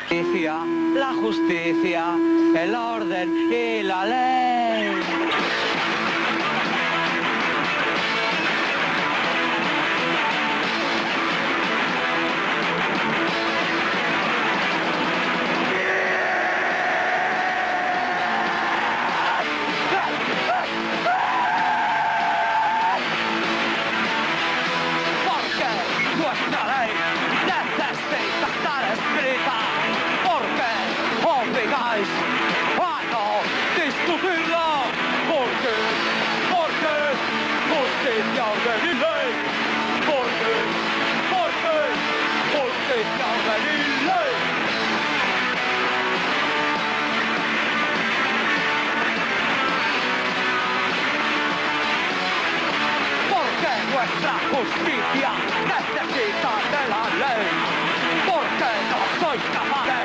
La justicia, el orden y la ley. Porque nuestra ley necesita estar escrita. Porque obligáis a no discutirla. Porque justicia, orden y ley. Porque justicia, orden y ley. Porque nuestra justicia necesita de la ley. Porque no sois capaces